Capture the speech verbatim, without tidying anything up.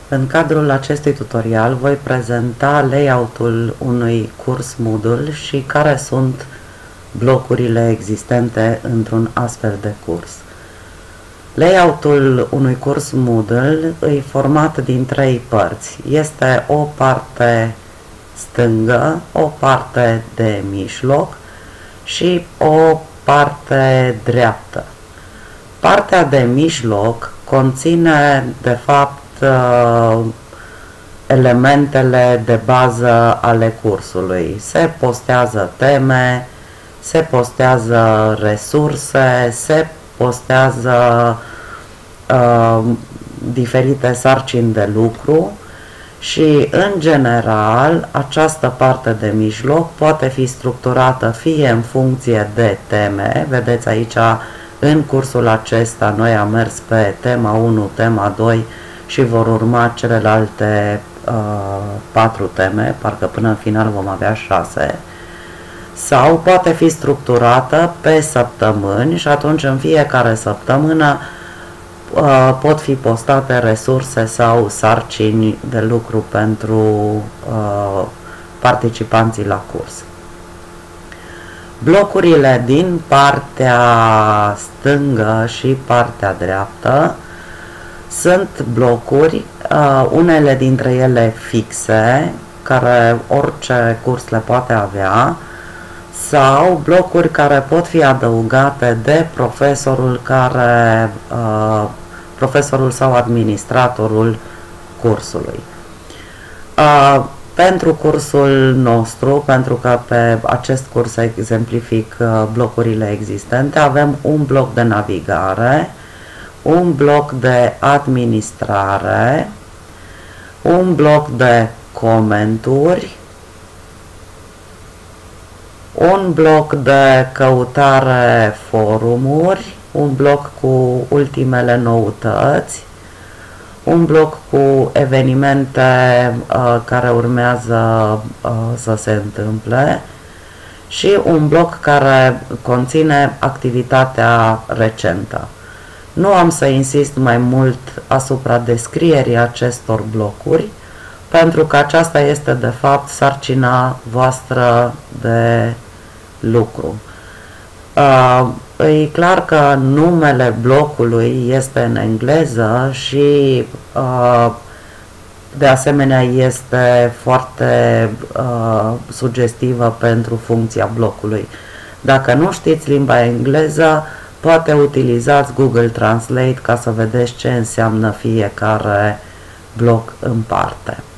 În cadrul acestui tutorial voi prezenta layout-ul unui curs Moodle și care sunt blocurile existente într-un astfel de curs. Layout-ul unui curs Moodle e format din trei părți. Este o parte stângă, o parte de mijloc și o parte dreaptă. Partea de mijloc conține, de fapt, elementele de bază ale cursului. Se postează teme, se postează resurse, se postează uh, diferite sarcini de lucru și, în general, această parte de mijloc poate fi structurată fie în funcție de teme. Vedeți aici, în cursul acesta, noi am mers pe tema unu, tema doi și vor urma celelalte uh, patru teme, parcă până în final vom avea șase. Sau poate fi structurată pe săptămâni și atunci în fiecare săptămână uh, pot fi postate resurse sau sarcini de lucru pentru uh, participanții la curs. Blocurile din partea stângă și partea dreaptă sunt blocuri, uh, unele dintre ele fixe, care orice curs le poate avea, sau blocuri care pot fi adăugate de profesorul care, uh, profesorul sau administratorul cursului. Uh, pentru cursul nostru, pentru că pe acest curs exemplific uh, blocurile existente, avem un bloc de navigare, un bloc de administrare, un bloc de comenturi, un bloc de căutare forumuri, un bloc cu ultimele noutăți, un bloc cu evenimente uh, care urmează uh, să se întâmple și un bloc care conține activitatea recentă. Nu am să insist mai mult asupra descrierii acestor blocuri, pentru că aceasta este de fapt sarcina voastră de lucru. Uh, e clar că numele blocului este în engleză și uh, de asemenea este foarte uh, sugestivă pentru funcția blocului. Dacă nu știți limba engleză, poate utilizați Google Translate ca să vedeți ce înseamnă fiecare bloc în parte.